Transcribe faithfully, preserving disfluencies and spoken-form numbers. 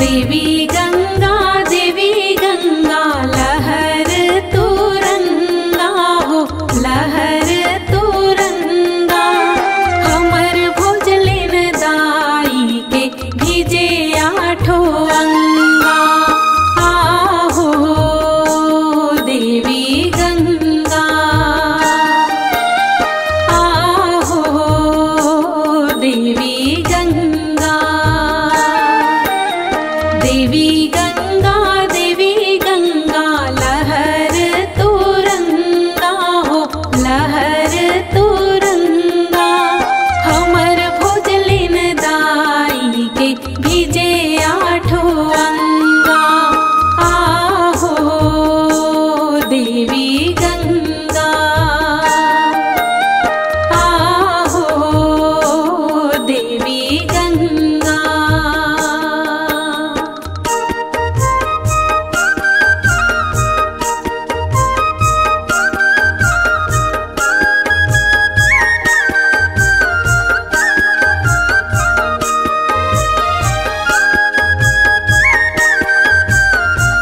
देवी गंगा देवी गंगा लहर तुरंगा हो लहर तुरंगा हमर भोजलिन दाई के भिजे आठो अंगा आहो देवी गंगा आहो देवी गंगा देवी